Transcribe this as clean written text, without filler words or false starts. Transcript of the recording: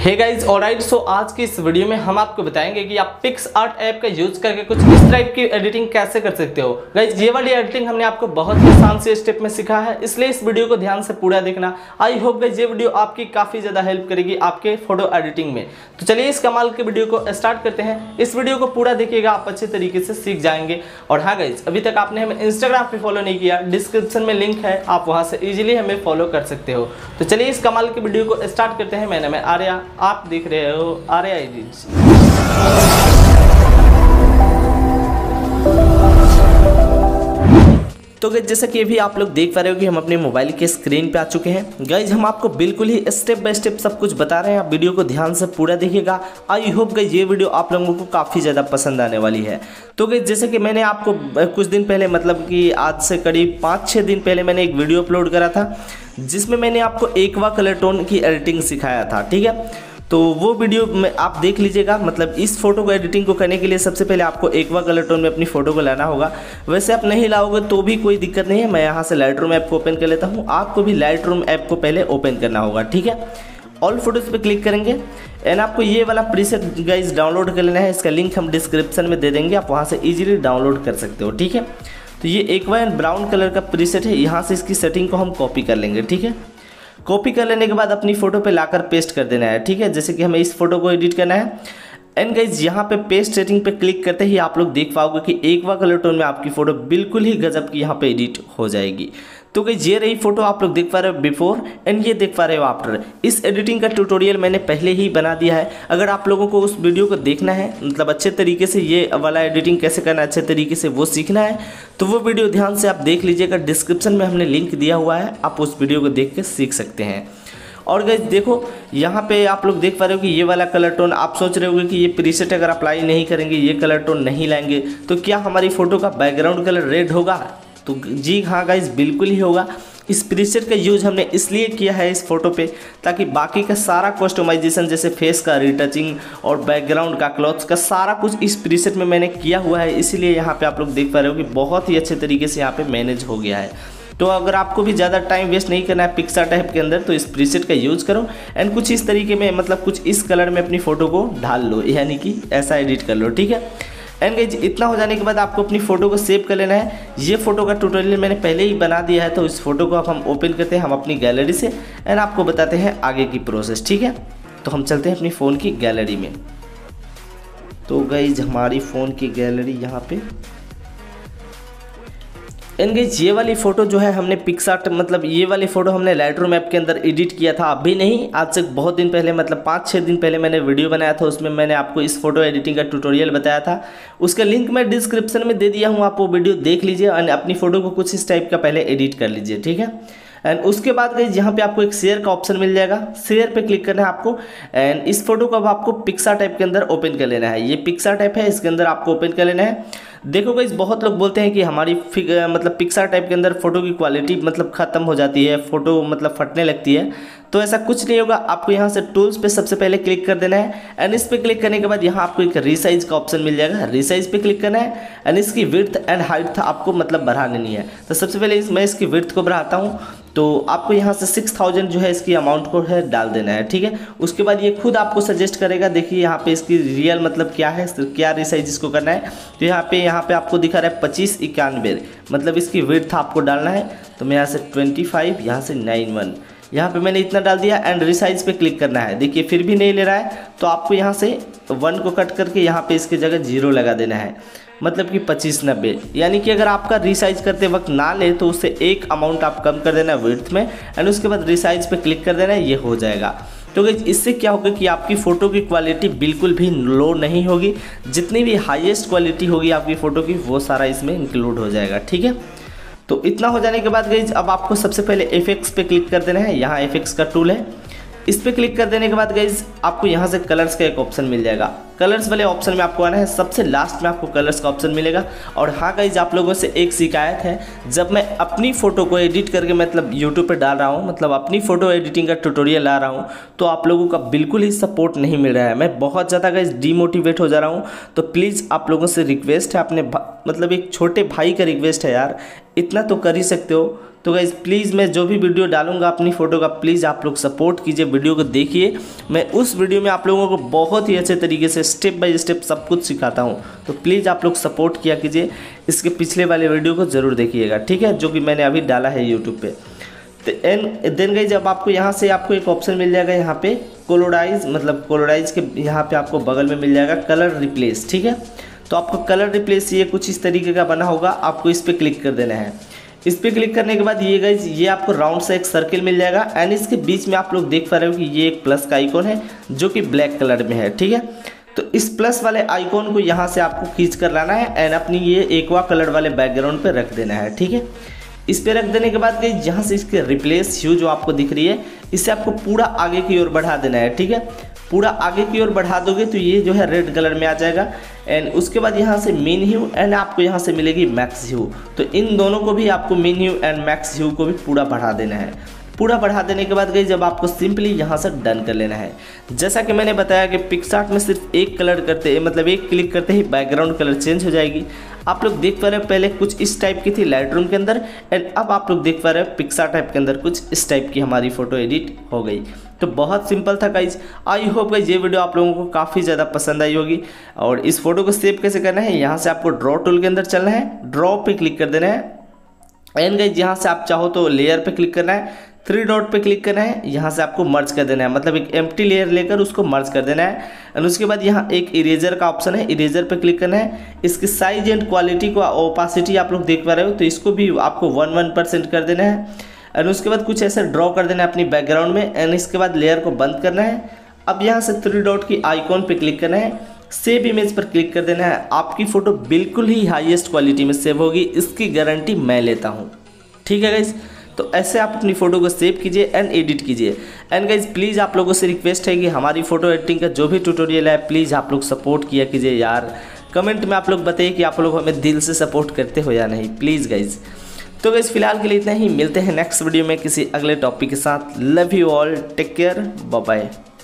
Hey guys alright, सो आज की इस वीडियो में हम आपको बताएंगे कि आप पिक्सआर्ट ऐप का यूज करके कुछ इस टाइप की एडिटिंग कैसे कर सकते हो। गाइज ये वाली एडिटिंग हमने आपको बहुत ही आसान से स्टेप में सिखा है, इसलिए इस वीडियो को ध्यान से पूरा देखना। आई होप गाइज ये वीडियो आपकी काफी ज्यादा हेल्प करेगी आपके फोटो एडिटिंग में। तो चलिए इस कमाल के वीडियो को स्टार्ट करते हैं। इस वीडियो को पूरा देखिएगा, आप अच्छे तरीके से सीख जाएंगे। और हाँ गाइज, अभी तक आपने हमें इंस्टाग्राम पे फॉलो नहीं किया, डिस्क्रिप्शन में लिंक है, आप वहां से इजीली हमें फॉलो कर सकते हो। तो चलिए इस कमाल के वीडियो को स्टार्ट करते हैं। मैं आर्या, आप देख रहे हो आर्या एडिट्स। तो गाइज जैसा कि अभी आप लोग देख पा रहे हो कि हम अपने मोबाइल के स्क्रीन पे आ चुके हैं। गाइज हम आपको बिल्कुल ही स्टेप बाय स्टेप सब कुछ बता रहे हैं, आप वीडियो को ध्यान से पूरा देखिएगा। आई होप गाइज ये वीडियो आप लोगों को काफ़ी ज़्यादा पसंद आने वाली है। तो गाइज जैसे कि मैंने आपको कुछ दिन पहले, मतलब कि आज से करीब 5-6 दिन पहले मैंने एक वीडियो अपलोड करा था जिसमें मैंने आपको एक्वा कलर टोन की एडिटिंग सिखाया था, ठीक है। तो वो वीडियो में आप देख लीजिएगा। मतलब इस फोटो को एडिटिंग को करने के लिए सबसे पहले आपको एक्वा कलर टोन में अपनी फोटो को लाना होगा। वैसे आप नहीं लाओगे तो भी कोई दिक्कत नहीं है, मैं यहाँ से लाइटरूम ऐप को ओपन कर लेता हूँ। आपको भी लाइटरूम ऐप को पहले ओपन करना होगा, ठीक है। ऑल फोटोज़ पे क्लिक करेंगे एंड आपको ये वाला प्रीसेट गाइज डाउनलोड कर लेना है। इसका लिंक हम डिस्क्रिप्शन में दे देंगे, आप वहाँ से ईजिली डाउनलोड कर सकते हो, ठीक है। तो ये एक्वा एंड ब्राउन कलर का प्रीसेट है, यहाँ से इसकी सेटिंग को हम कॉपी कर लेंगे, ठीक है। कॉपी कर लेने के बाद अपनी फ़ोटो पे लाकर पेस्ट कर देना है, ठीक है। जैसे कि हमें इस फोटो को एडिट करना है एंड गाइज यहाँ पे पेस्ट सेटिंग पे क्लिक करते ही आप लोग देख पाओगे कि एक्वा कलर टोन में आपकी फ़ोटो बिल्कुल ही गजब की यहाँ पे एडिट हो जाएगी। तो गाइज ये रही फोटो, आप लोग देख पा रहे हो बिफोर एंड ये देख पा रहे हो आफ्टर। इस एडिटिंग का ट्यूटोरियल मैंने पहले ही बना दिया है। अगर आप लोगों को उस वीडियो को देखना है, मतलब अच्छे तरीके से ये वाला एडिटिंग कैसे करना है अच्छे तरीके से वो सीखना है, तो वो वीडियो ध्यान से आप देख लीजिएगा। डिस्क्रिप्शन में हमने लिंक दिया हुआ है, आप उस वीडियो को देख के सीख सकते हैं। और गाइस देखो यहाँ पे आप लोग देख पा रहे हो कि ये वाला कलर टोन, आप सोच रहे होगे कि ये प्रीसेट अगर अप्लाई नहीं करेंगे, ये कलर टोन नहीं लाएंगे तो क्या हमारी फ़ोटो का बैकग्राउंड कलर रेड होगा? तो जी हाँ गाइस, बिल्कुल ही होगा। इस प्रीसेट का यूज हमने इसलिए किया है इस फोटो पे ताकि बाकी का सारा कस्टमाइजेशन जैसे फेस का रिटचिंग और बैकग्राउंड का, क्लॉथ्स का सारा कुछ इस प्रीसेट में मैंने किया हुआ है। इसीलिए यहाँ पे आप लोग देख पा रहे हो कि बहुत ही अच्छे तरीके से यहाँ पे मैनेज हो गया है। तो अगर आपको भी ज़्यादा टाइम वेस्ट नहीं करना है पिक्सआर्ट ऐप के अंदर, तो इस प्रीसेट का यूज़ करो एंड कुछ इस तरीके में, मतलब कुछ इस कलर में अपनी फ़ोटो को ढाल लो, यानी कि ऐसा एडिट कर लो, ठीक है। एंड गाइस इतना हो जाने के बाद आपको अपनी फ़ोटो को सेव कर लेना है। ये फ़ोटो का ट्यूटोरियल मैंने पहले ही बना दिया है, तो इस फोटो को अब हम ओपन करते हैं हम अपनी गैलरी से एंड आपको बताते हैं आगे की प्रोसेस, ठीक है। तो हम चलते हैं अपनी फ़ोन की गैलरी में। तो गाइस हमारी फ़ोन की गैलरी यहाँ पे एंड गाइस ये वाली फ़ोटो जो है हमने पिक्सआर्ट, मतलब ये वाली फ़ोटो हमने लाइटरूम ऐप के अंदर एडिट किया था। अभी नहीं, आज से बहुत दिन पहले, मतलब 5-6 दिन पहले मैंने वीडियो बनाया था, उसमें मैंने आपको इस फोटो एडिटिंग का ट्यूटोरियल बताया था। उसका लिंक मैं डिस्क्रिप्शन में दे दिया हूँ, आप वो वीडियो देख लीजिए और अपनी फ़ोटो को कुछ इस टाइप का पहले एडिट कर लीजिए, ठीक है। एंड उसके बाद गाइस यहाँ पे आपको एक शेयर का ऑप्शन मिल जाएगा, शेयर पे क्लिक करना है आपको एंड इस फोटो को अब आपको पिक्सआर्ट ऐप के अंदर ओपन कर लेना है। ये पिक्सआर्ट ऐप है, इसके अंदर आपको ओपन कर लेना है। देखो गाइस बहुत लोग बोलते हैं कि हमारी मतलब पिक्सआर्ट ऐप के अंदर फ़ोटो की क्वालिटी मतलब ख़त्म हो जाती है, फ़ोटो मतलब फटने लगती है। तो ऐसा कुछ नहीं होगा। आपको यहाँ से टूल्स पे सबसे पहले क्लिक कर देना है एंड इस पे क्लिक करने के बाद यहाँ आपको एक रीसाइज का ऑप्शन मिल जाएगा, रीसाइज पे क्लिक करना है एंड इसकी विड्थ एंड हाइट आपको मतलब बढ़ा लेनी है। तो सबसे पहले मैं इसकी विड्थ को बढ़ाता हूँ, तो आपको यहाँ से 6000 जो है इसकी अमाउंट को है डाल देना है, ठीक है। उसके बाद ये खुद आपको सजेस्ट करेगा। देखिए यहाँ पे इसकी रियल मतलब क्या है, क्या रिसाइज इसको करना है। तो यहाँ पे आपको दिखा रहा है 2591, मतलब इसकी विड्थ आपको डालना है। तो मैं यहाँ से 25, यहाँ से 91, यहाँ पे मैंने इतना डाल दिया एंड रिसाइज पे क्लिक करना है। देखिए फिर भी नहीं ले रहा है, तो आपको यहाँ से 1 को कट करके यहाँ पे इसकी जगह 0 लगा देना है, मतलब कि 2590। यानी कि अगर आपका रिसाइज करते वक्त ना ले तो उससे एक अमाउंट आप कम कर देना विड्थ में एंड उसके बाद रिसाइज पे क्लिक कर देना है, ये हो जाएगा। तो गाइस इससे क्या होगा कि आपकी फ़ोटो की क्वालिटी बिल्कुल भी लो नहीं होगी, जितनी भी हाईएस्ट क्वालिटी होगी आपकी फ़ोटो की वो सारा इसमें इंक्लूड हो जाएगा, ठीक है। तो इतना हो जाने के बाद गाइस अब आपको सबसे पहले इफेक्ट्स पे क्लिक कर देना है। यहाँ इफेक्ट्स का टूल है, इस पे क्लिक कर देने के बाद गाइज आपको यहाँ से कलर्स का एक ऑप्शन मिल जाएगा। कलर्स वाले ऑप्शन में आपको आना है, सबसे लास्ट में आपको कलर्स का ऑप्शन मिलेगा। और हाँ गाइज आप लोगों से एक शिकायत है, जब मैं अपनी फ़ोटो को एडिट करके मतलब यूट्यूब पे डाल रहा हूँ, मतलब अपनी फ़ोटो एडिटिंग का ट्यूटोरियल ला रहा हूँ, तो आप लोगों का बिल्कुल ही सपोर्ट नहीं मिल रहा है। मैं बहुत ज़्यादा गाइज डीमोटिवेट हो जा रहा हूँ। तो प्लीज़ आप लोगों से रिक्वेस्ट है, अपने मतलब एक छोटे भाई का रिक्वेस्ट है यार, इतना तो कर ही सकते हो। तो गाइज प्लीज़ मैं जो भी वीडियो डालूंगा अपनी फ़ोटो का प्लीज़ आप लोग सपोर्ट कीजिए, वीडियो को देखिए। मैं उस वीडियो में आप लोगों को बहुत ही अच्छे तरीके से स्टेप बाय स्टेप सब कुछ सिखाता हूँ, तो प्लीज़ आप लोग सपोर्ट किया कीजिए। इसके पिछले वाले वीडियो को ज़रूर देखिएगा, ठीक है, जो कि मैंने अभी डाला है यूट्यूब पे। तो देन गाइज जब आपको यहाँ से आपको एक ऑप्शन मिल जाएगा यहाँ पे कोलोडाइज, मतलब कोलोडाइज के यहाँ पे आपको बगल में मिल जाएगा कलर रिप्लेस, ठीक है। तो आपको कलर रिप्लेस ये कुछ इस तरीके का बना होगा, आपको इस पर क्लिक कर देना है। इस पर क्लिक करने के बाद ये गाइज ये आपको राउंड सा एक सर्किल मिल जाएगा एंड इसके बीच में आप लोग देख पा रहे हो कि ये एक प्लस का आइकॉन है जो कि ब्लैक कलर में है, ठीक है। तो इस प्लस वाले आइकॉन को यहाँ से आपको खींच कर लाना है एंड अपनी ये एक्वा कलर वाले बैकग्राउंड पे रख देना है, ठीक है। इस पे रख देने के बाद गाइज यहाँ से इसके रिप्लेस ह्यू जो आपको दिख रही है इसे आपको पूरा आगे की ओर बढ़ा देना है, ठीक है। पूरा आगे की ओर बढ़ा दोगे तो ये जो है रेड कलर में आ जाएगा एंड उसके बाद यहाँ से मीन ह्यू एंड आपको यहाँ से मिलेगी मैक्स ह्यू। तो इन दोनों को भी आपको mean hue and max hue को भी पूरा बढ़ा देना है। पूरा बढ़ा देने के बाद गई जब आपको सिंपली यहाँ से डन कर लेना है। जैसा कि मैंने बताया कि पिक्सआर्ट में सिर्फ एक कलर करते मतलब एक क्लिक करते ही बैकग्राउंड कलर चेंज हो जाएगी। आप लोग देख पा रहे हो पहले कुछ इस टाइप की थी लाइटरूम के अंदर एंड अब आप लोग देख पा रहे हो पिक्सआर्ट ऐप के अंदर कुछ इस टाइप की हमारी फ़ोटो एडिट हो गई। तो बहुत सिंपल था गाइज। आई होप गाइज ये वीडियो आप लोगों को काफ़ी ज़्यादा पसंद आई होगी। और इस फोटो को सेव कैसे करना है, यहाँ से आपको ड्रॉ टूल के अंदर चलना है, ड्रॉ पे क्लिक कर देना है एंड गाइज यहाँ से आप चाहो तो लेयर पे क्लिक करना है, 3 डॉट पे क्लिक करना है, यहाँ से आपको मर्ज कर देना है, मतलब एक एम्प्टी लेयर लेकर उसको मर्ज कर देना है एंड उसके बाद यहाँ एक इरेजर का ऑप्शन है, इरेजर पे क्लिक करना है। इसकी साइज एंड क्वालिटी को ओपासिटी आप लोग देख पा रहे हो तो इसको भी आपको 1% कर देना है एंड उसके बाद कुछ ऐसे ड्रॉ कर देना है अपनी बैकग्राउंड में एंड इसके बाद लेयर को बंद करना है। अब यहाँ से 3 डॉट की आइकॉन पे क्लिक करना है, सेव इमेज पर क्लिक कर देना है। आपकी फ़ोटो बिल्कुल ही हाईएस्ट क्वालिटी में सेव होगी, इसकी गारंटी मैं लेता हूँ, ठीक है गाइज। तो ऐसे आप अपनी फ़ोटो को सेव कीजिए एंड एडिट कीजिए। एंड गाइज प्लीज़ आप लोगों से रिक्वेस्ट है कि हमारी फ़ोटो एडिटिंग का जो भी ट्यूटोरियल है प्लीज़ आप लोग सपोर्ट किया कीजिए यार। कमेंट में आप लोग बताइए कि आप लोग हमें दिल से सपोर्ट करते हो या नहीं, प्लीज़ गाइज। तो गाइज फिलहाल के लिए इतना ही, मिलते हैं नेक्स्ट वीडियो में किसी अगले टॉपिक के साथ। Love you all, take care, bye bye.